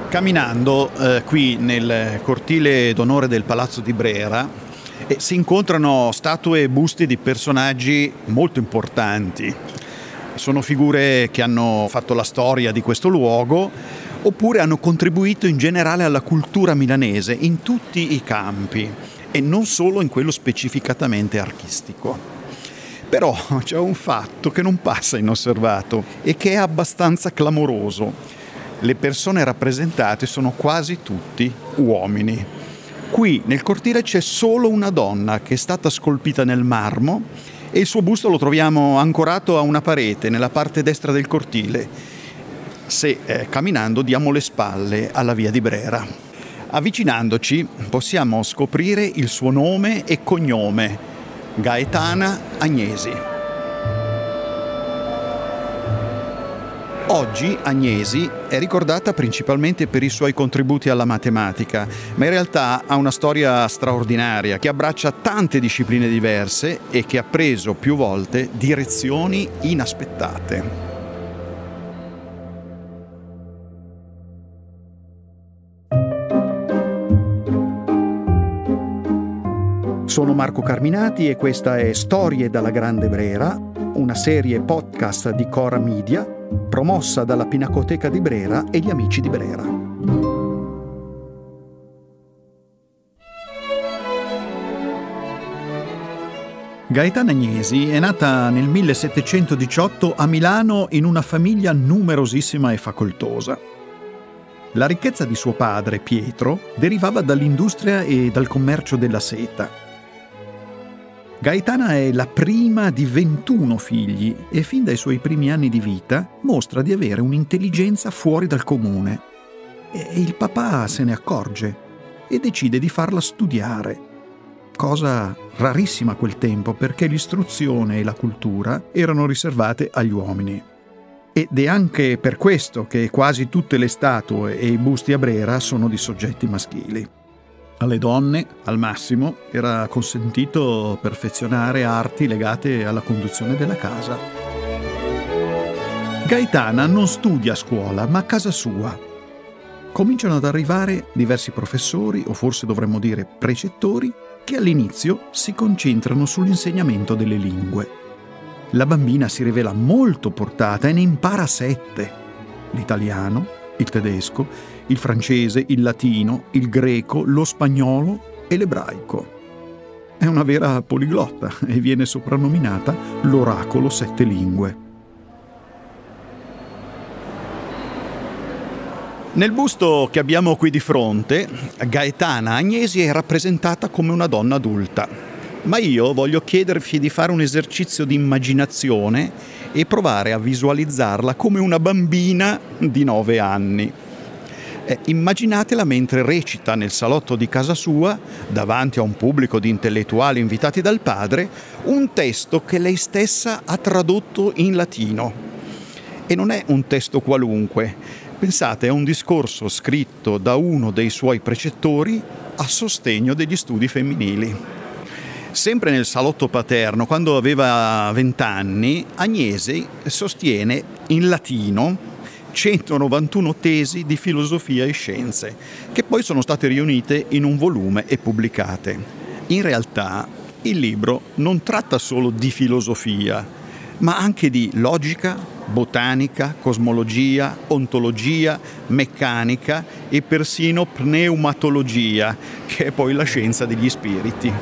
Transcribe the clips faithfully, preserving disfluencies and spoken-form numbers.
Camminando eh, qui nel cortile d'onore del Palazzo di Brera eh, si incontrano statue e busti di personaggi molto importanti. Sono figure che hanno fatto la storia di questo luogo oppure hanno contribuito in generale alla cultura milanese in tutti i campi e non solo in quello specificatamente artistico. Però c'è un fatto che non passa inosservato e che è abbastanza clamoroso. Le persone rappresentate sono quasi tutti uomini. Qui nel cortile c'è solo una donna che è stata scolpita nel marmo e il suo busto lo troviamo ancorato a una parete nella parte destra del cortile, se eh, camminando diamo le spalle alla via di Brera. Avvicinandoci possiamo scoprire il suo nome e cognome, Gaetana Agnesi. Oggi Agnesi è ricordata principalmente per i suoi contributi alla matematica, ma in realtà ha una storia straordinaria che abbraccia tante discipline diverse e che ha preso più volte direzioni inaspettate. Sono Marco Carminati e questa è Storie dalla Grande Brera, una serie podcast di Cora Media, promossa dalla Pinacoteca di Brera e gli Amici di Brera. Gaetana Agnesi è nata nel millesettecentodiciotto a Milano in una famiglia numerosissima e facoltosa. La ricchezza di suo padre, Pietro, derivava dall'industria e dal commercio della seta. Gaetana è la prima di ventuno figli e fin dai suoi primi anni di vita mostra di avere un'intelligenza fuori dal comune. E il papà se ne accorge e decide di farla studiare, cosa rarissima a quel tempo perché l'istruzione e la cultura erano riservate agli uomini. Ed è anche per questo che quasi tutte le statue e i busti a Brera sono di soggetti maschili. Alle donne, al massimo, era consentito perfezionare arti legate alla conduzione della casa. Gaetana non studia a scuola, ma a casa sua. Cominciano ad arrivare diversi professori, o forse dovremmo dire precettori, che all'inizio si concentrano sull'insegnamento delle lingue. La bambina si rivela molto portata e ne impara sette: l'italiano, il tedesco, il francese, il latino, il greco, lo spagnolo e l'ebraico. È una vera poliglotta e viene soprannominata l'oracolo sette lingue. Nel busto che abbiamo qui di fronte, Gaetana Agnesi è rappresentata come una donna adulta, ma io voglio chiedervi di fare un esercizio di immaginazione e provare a visualizzarla come una bambina di nove anni. Eh, immaginatela mentre recita nel salotto di casa sua, davanti a un pubblico di intellettuali invitati dal padre, un testo che lei stessa ha tradotto in latino. E non è un testo qualunque. Pensate, è un discorso scritto da uno dei suoi precettori a sostegno degli studi femminili. Sempre nel salotto paterno, quando aveva vent'anni, Agnesi sostiene in latino centonovantuno tesi di filosofia e scienze, che poi sono state riunite in un volume e pubblicate. In realtà il libro non tratta solo di filosofia, ma anche di logica, botanica, cosmologia, ontologia, meccanica e persino pneumatologia, che è poi la scienza degli spiriti.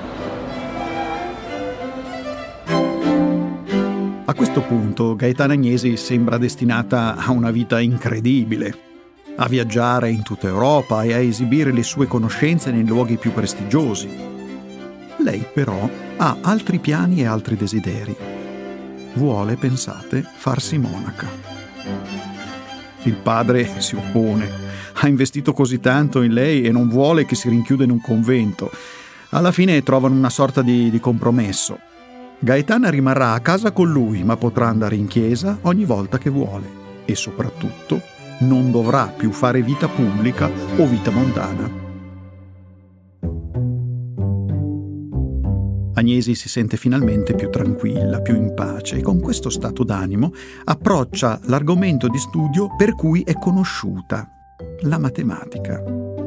A questo punto Gaetana Agnesi sembra destinata a una vita incredibile, a viaggiare in tutta Europa e a esibire le sue conoscenze nei luoghi più prestigiosi. Lei però ha altri piani e altri desideri. Vuole, pensate, farsi monaca. Il padre si oppone, ha investito così tanto in lei e non vuole che si rinchiuda in un convento. Alla fine trovano una sorta di, di compromesso. Gaetana rimarrà a casa con lui, ma potrà andare in chiesa ogni volta che vuole e soprattutto non dovrà più fare vita pubblica o vita mondana. Agnesi si sente finalmente più tranquilla, più in pace e con questo stato d'animo approccia l'argomento di studio per cui è conosciuta, la matematica.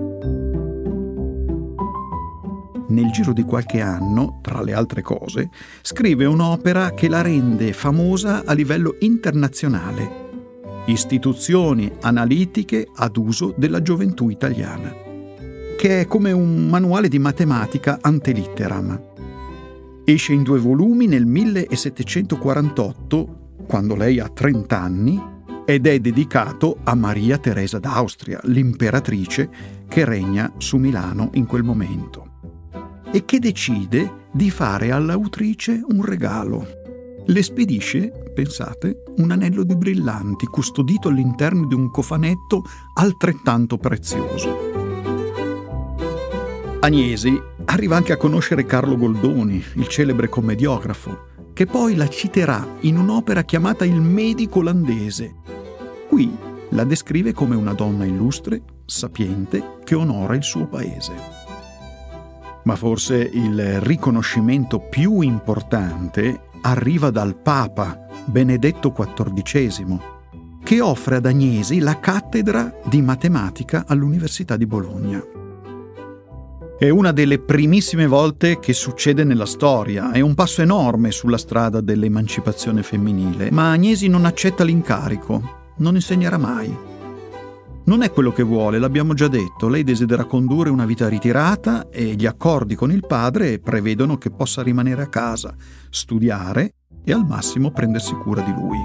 Nel giro di qualche anno, tra le altre cose, scrive un'opera che la rende famosa a livello internazionale: Istituzioni analitiche ad uso della gioventù italiana, che è come un manuale di matematica ante litteram. Esce in due volumi nel millesettecentoquarantotto, quando lei ha trenta anni, ed è dedicato a Maria Teresa d'Austria, l'imperatrice che regna su Milano in quel momento, e che decide di fare all'autrice un regalo. Le spedisce, pensate, un anello di brillanti custodito all'interno di un cofanetto altrettanto prezioso. Agnesi arriva anche a conoscere Carlo Goldoni, il celebre commediografo, che poi la citerà in un'opera chiamata Il medico olandese. Qui la descrive come una donna illustre, sapiente, che onora il suo paese. Ma forse il riconoscimento più importante arriva dal Papa Benedetto quattordicesimo, che offre ad Agnesi la cattedra di matematica all'Università di Bologna. È una delle primissime volte che succede nella storia, è un passo enorme sulla strada dell'emancipazione femminile, ma Agnesi non accetta l'incarico, non insegnerà mai. Non è quello che vuole, l'abbiamo già detto, lei desidera condurre una vita ritirata e gli accordi con il padre prevedono che possa rimanere a casa, studiare e al massimo prendersi cura di lui.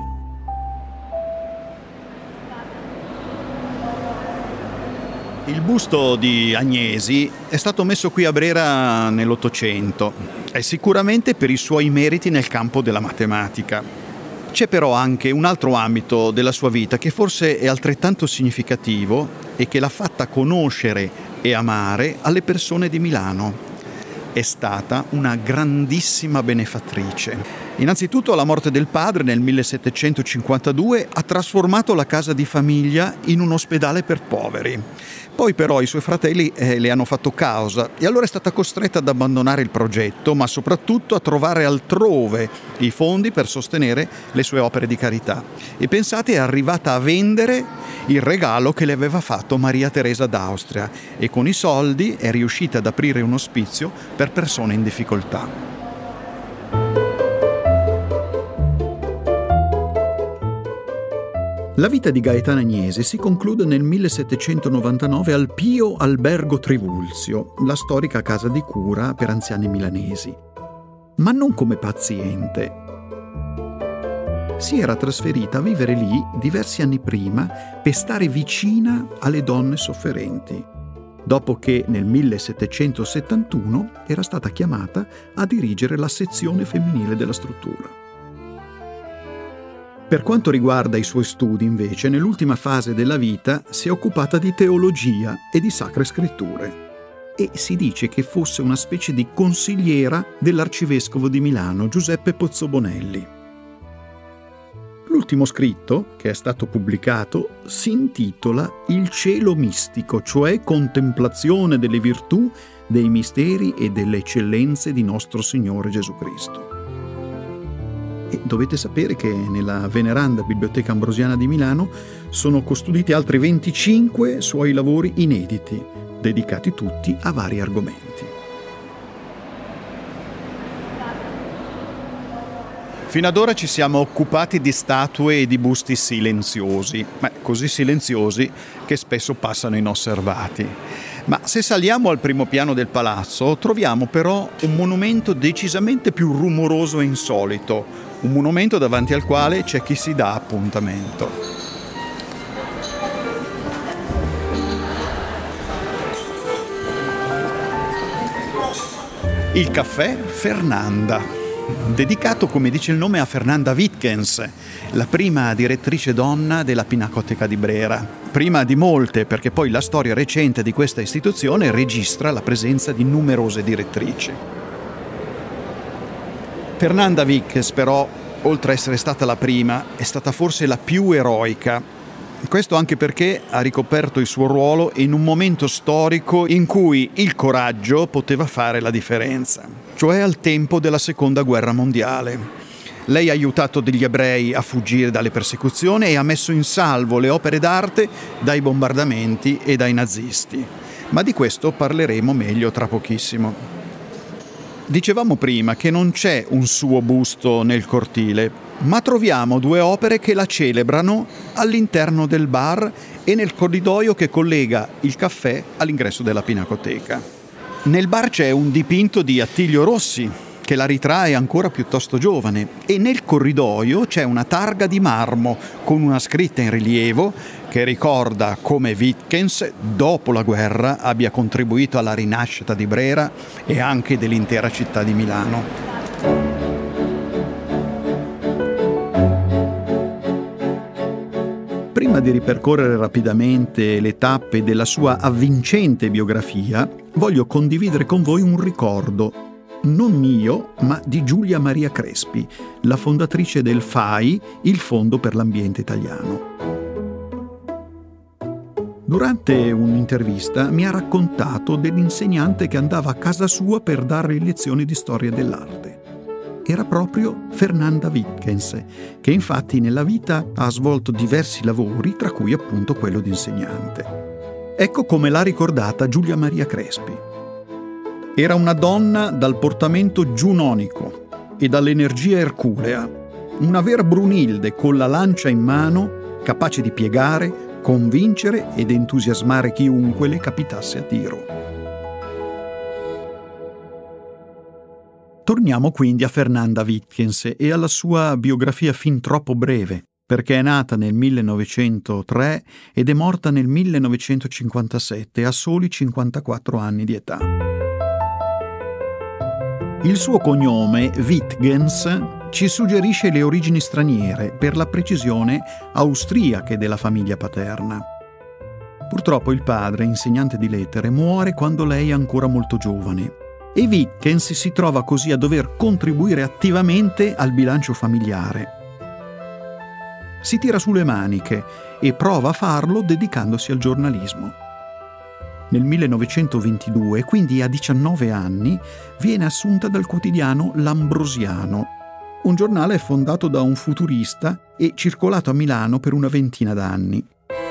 Il busto di Agnesi è stato messo qui a Brera nell'Ottocento, è sicuramente per i suoi meriti nel campo della matematica. C'è però anche un altro ambito della sua vita che forse è altrettanto significativo e che l'ha fatta conoscere e amare alle persone di Milano. È stata una grandissima benefattrice. Innanzitutto la morte del padre nel millesettecentocinquantadue ha trasformato la casa di famiglia in un ospedale per poveri. Poi però i suoi fratelli eh, le hanno fatto causa e allora è stata costretta ad abbandonare il progetto, ma soprattutto a trovare altrove i fondi per sostenere le sue opere di carità. E pensate, è arrivata a vendere il regalo che le aveva fatto Maria Teresa d'Austria e con i soldi è riuscita ad aprire un ospizio per persone in difficoltà. La vita di Gaetana Agnesi si conclude nel millesettecentonovantanove al Pio Albergo Trivulzio, la storica casa di cura per anziani milanesi. Ma non come paziente. Si era trasferita a vivere lì diversi anni prima per stare vicina alle donne sofferenti, dopo che nel millesettecentosettantuno era stata chiamata a dirigere la sezione femminile della struttura. Per quanto riguarda i suoi studi, invece, nell'ultima fase della vita si è occupata di teologia e di sacre scritture e si dice che fosse una specie di consigliera dell'arcivescovo di Milano, Giuseppe Pozzobonelli. L'ultimo scritto, che è stato pubblicato, si intitola Il cielo mistico, cioè contemplazione delle virtù, dei misteri e delle eccellenze di nostro Signore Gesù Cristo. E dovete sapere che nella veneranda Biblioteca Ambrosiana di Milano sono custoditi altri venticinque suoi lavori inediti, dedicati tutti a vari argomenti. Fino ad ora ci siamo occupati di statue e di busti silenziosi, ma così silenziosi che spesso passano inosservati. Ma se saliamo al primo piano del palazzo troviamo però un monumento decisamente più rumoroso e insolito, un monumento davanti al quale c'è chi si dà appuntamento. Il caffè Fernanda, dedicato, come dice il nome, a Fernanda Wittgens, la prima direttrice donna della Pinacoteca di Brera. Prima di molte, perché poi la storia recente di questa istituzione registra la presenza di numerose direttrici. Fernanda Wittgens, però, oltre a essere stata la prima, è stata forse la più eroica. Questo anche perché ha ricoperto il suo ruolo in un momento storico in cui il coraggio poteva fare la differenza, cioè al tempo della Seconda Guerra Mondiale. Lei ha aiutato degli ebrei a fuggire dalle persecuzioni e ha messo in salvo le opere d'arte dai bombardamenti e dai nazisti. Ma di questo parleremo meglio tra pochissimo. Dicevamo prima che non c'è un suo busto nel cortile, ma troviamo due opere che la celebrano all'interno del bar e nel corridoio che collega il caffè all'ingresso della Pinacoteca. Nel bar c'è un dipinto di Attilio Rossi, che la ritrae ancora piuttosto giovane, e nel corridoio c'è una targa di marmo con una scritta in rilievo che ricorda come Wittgens, dopo la guerra, abbia contribuito alla rinascita di Brera e anche dell'intera città di Milano. Prima di ripercorrere rapidamente le tappe della sua avvincente biografia, voglio condividere con voi un ricordo, non mio, ma di Giulia Maria Crespi, la fondatrice del F A I, il Fondo per l'Ambiente Italiano. Durante un'intervista mi ha raccontato dell'insegnante che andava a casa sua per dare lezioni di storia dell'arte. Era proprio Fernanda Wittgens, che infatti nella vita ha svolto diversi lavori, tra cui appunto quello di insegnante. Ecco come l'ha ricordata Giulia Maria Crespi. Era una donna dal portamento giunonico e dall'energia erculea, una vera Brunilde con la lancia in mano, capace di piegare, convincere ed entusiasmare chiunque le capitasse a tiro. Torniamo quindi a Fernanda Wittgens e alla sua biografia fin troppo breve, perché è nata nel millenovecentotre ed è morta nel millenovecentocinquantasette a soli cinquantaquattro anni di età. Il suo cognome, Wittgens, ci suggerisce le origini straniere, per la precisione austriache della famiglia paterna. Purtroppo il padre, insegnante di lettere, muore quando lei è ancora molto giovane e Wittgens si trova così a dover contribuire attivamente al bilancio familiare. Si tira sulle maniche e prova a farlo dedicandosi al giornalismo. Nel millenovecentoventidue, quindi a diciannove anni, viene assunta dal quotidiano L'Ambrosiano, un giornale fondato da un futurista e circolato a Milano per una ventina d'anni.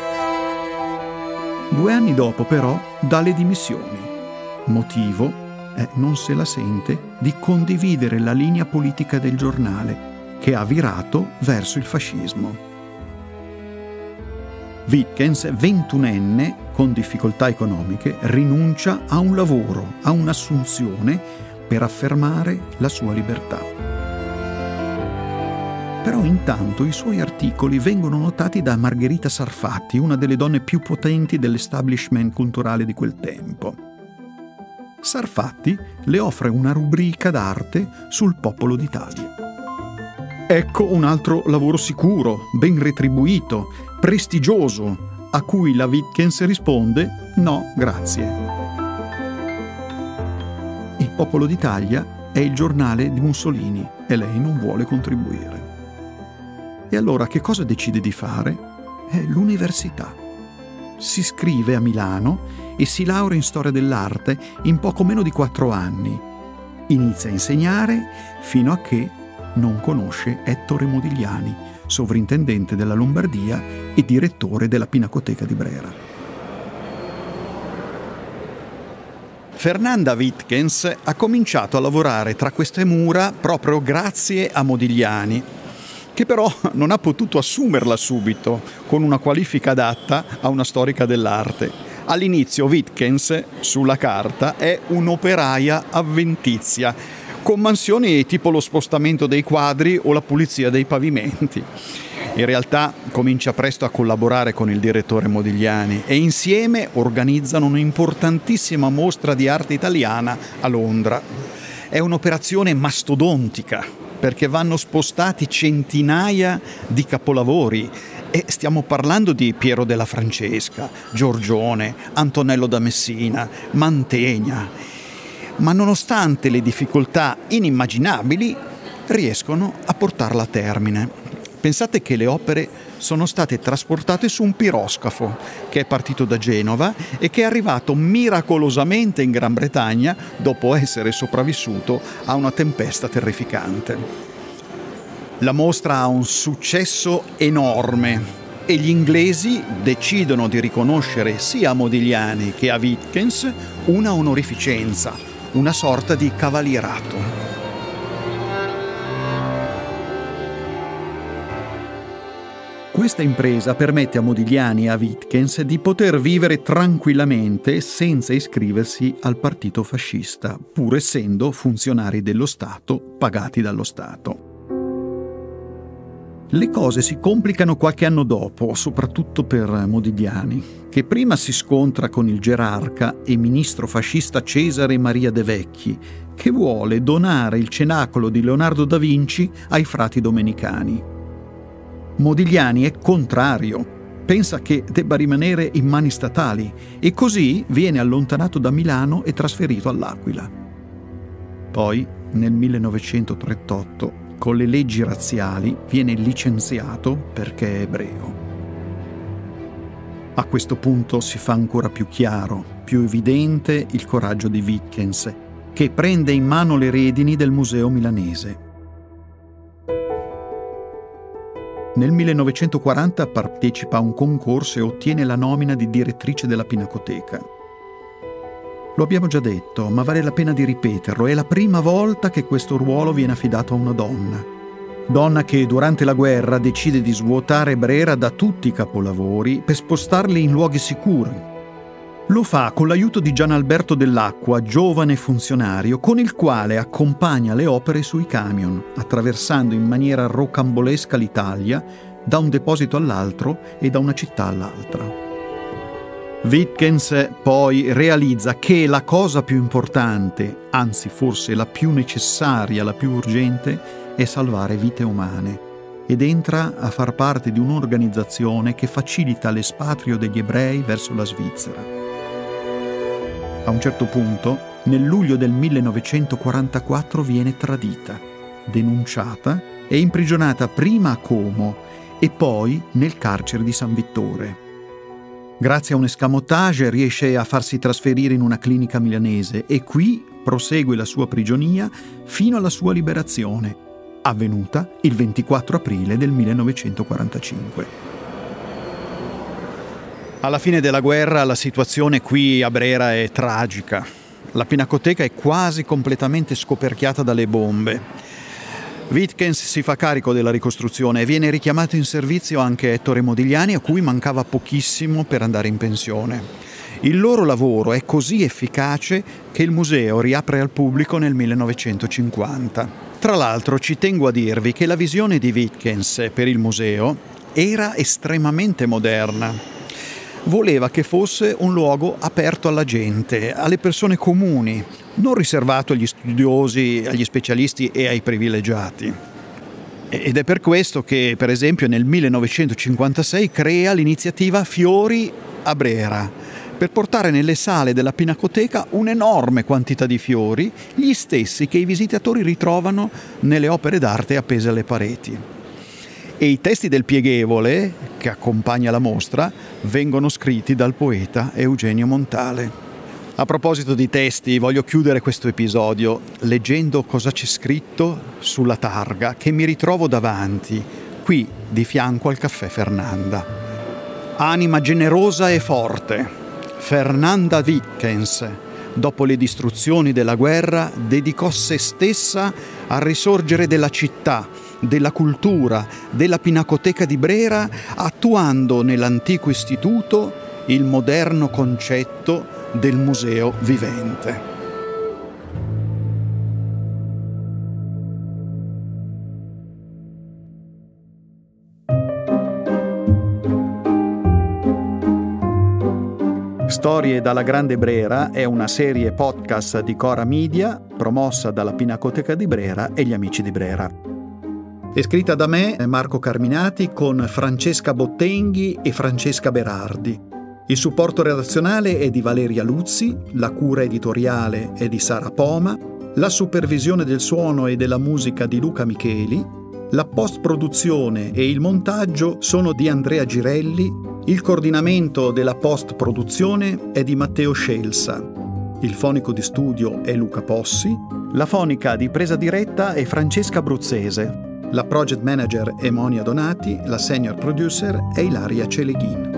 Due anni dopo, però, dà le dimissioni. Motivo? Eh, non se la sente di condividere la linea politica del giornale, che ha virato verso il fascismo. Wittgens, ventunenne, con difficoltà economiche, rinuncia a un lavoro, a un'assunzione per affermare la sua libertà. Però intanto i suoi articoli vengono notati da Margherita Sarfatti, una delle donne più potenti dell'establishment culturale di quel tempo. Sarfatti le offre una rubrica d'arte sul Popolo d'Italia. Ecco un altro lavoro sicuro, ben retribuito, prestigioso, a cui la Wittgens risponde no, grazie. Il Popolo d'Italia è il giornale di Mussolini e lei non vuole contribuire. E allora che cosa decide di fare? È l'università. Si iscrive a Milano e si laurea in storia dell'arte in poco meno di quattro anni. Inizia a insegnare fino a che non conosce Ettore Modigliani, sovrintendente della Lombardia e direttore della Pinacoteca di Brera. Fernanda Wittgens ha cominciato a lavorare tra queste mura proprio grazie a Modigliani, che però non ha potuto assumerla subito con una qualifica adatta a una storica dell'arte. All'inizio Wittgens, sulla carta, è un'operaia avventizia, con mansioni tipo lo spostamento dei quadri o la pulizia dei pavimenti. In realtà comincia presto a collaborare con il direttore Modigliani e insieme organizzano un'importantissima mostra di arte italiana a Londra. È un'operazione mastodontica, perché vanno spostati centinaia di capolavori e stiamo parlando di Piero della Francesca, Giorgione, Antonello da Messina, Mantegna. Ma nonostante le difficoltà inimmaginabili, riescono a portarla a termine. Pensate che le opere sono state trasportate su un piroscafo che è partito da Genova e che è arrivato miracolosamente in Gran Bretagna dopo essere sopravvissuto a una tempesta terrificante. La mostra ha un successo enorme e gli inglesi decidono di riconoscere sia a Modigliani che a Wittkens una onorificenza, una sorta di cavalierato. Questa impresa permette a Modigliani e a Wittkens di poter vivere tranquillamente senza iscriversi al partito fascista, pur essendo funzionari dello Stato pagati dallo Stato. Le cose si complicano qualche anno dopo, soprattutto per Modigliani, che prima si scontra con il gerarca e ministro fascista Cesare Maria De Vecchi, che vuole donare il cenacolo di Leonardo da Vinci ai frati domenicani. Modigliani è contrario, pensa che debba rimanere in mani statali e così viene allontanato da Milano e trasferito all'Aquila. Poi, nel millenovecentotrentotto, con le leggi razziali, viene licenziato perché è ebreo. A questo punto si fa ancora più chiaro, più evidente il coraggio di Wittkens, che prende in mano le redini del museo milanese. Nel millenovecentoquaranta partecipa a un concorso e ottiene la nomina di direttrice della Pinacoteca. Lo abbiamo già detto, ma vale la pena di ripeterlo, è la prima volta che questo ruolo viene affidato a una donna. Donna che durante la guerra decide di svuotare Brera da tutti i capolavori per spostarli in luoghi sicuri. Lo fa con l'aiuto di Gianalberto Dell'Acqua, giovane funzionario, con il quale accompagna le opere sui camion, attraversando in maniera rocambolesca l'Italia, da un deposito all'altro e da una città all'altra. Wittkens poi realizza che la cosa più importante, anzi forse la più necessaria, la più urgente, è salvare vite umane, ed entra a far parte di un'organizzazione che facilita l'espatrio degli ebrei verso la Svizzera. A un certo punto, nel luglio del millenovecentoquarantaquattro viene tradita, denunciata e imprigionata prima a Como e poi nel carcere di San Vittore. Grazie a un escamotage riesce a farsi trasferire in una clinica milanese e qui prosegue la sua prigionia fino alla sua liberazione, avvenuta il ventiquattro aprile del millenovecentoquarantacinque. Alla fine della guerra la situazione qui a Brera è tragica. La Pinacoteca è quasi completamente scoperchiata dalle bombe. Wittkens si fa carico della ricostruzione e viene richiamato in servizio anche Ettore Modigliani, a cui mancava pochissimo per andare in pensione. Il loro lavoro è così efficace che il museo riapre al pubblico nel millenovecentocinquanta. Tra l'altro ci tengo a dirvi che la visione di Wittkens per il museo era estremamente moderna. Voleva che fosse un luogo aperto alla gente, alle persone comuni, non riservato agli studiosi, agli specialisti e ai privilegiati. Ed è per questo che, per esempio, nel millenovecentocinquantasei crea l'iniziativa Fiori a Brera, per portare nelle sale della Pinacoteca un'enorme quantità di fiori, gli stessi che i visitatori ritrovano nelle opere d'arte appese alle pareti. E i testi del pieghevole, che accompagna la mostra, vengono scritti dal poeta Eugenio Montale. A proposito di testi, voglio chiudere questo episodio leggendo cosa c'è scritto sulla targa che mi ritrovo davanti, qui di fianco al caffè Fernanda. Anima generosa e forte, Fernanda Wittkens, dopo le distruzioni della guerra, dedicò se stessa al risorgere della città, della cultura, della Pinacoteca di Brera, attuando nell'antico istituto il moderno concetto del museo vivente. Storie dalla Grande Brera è una serie podcast di Cora Media, promossa dalla Pinacoteca di Brera e gli Amici di Brera. È scritta da me, Marco Carminati, con Francesca Bottenghi e Francesca Berardi. Il supporto redazionale è di Valeria Luzzi, la cura editoriale è di Sara Poma, la supervisione del suono e della musica di Luca Micheli, la post-produzione e il montaggio sono di Andrea Girelli, il coordinamento della post-produzione è di Matteo Scelsa, il fonico di studio è Luca Possi, la fonica di presa diretta è Francesca Bruzzese. La project manager è Monia Donati, la senior producer è Ilaria Celeghin.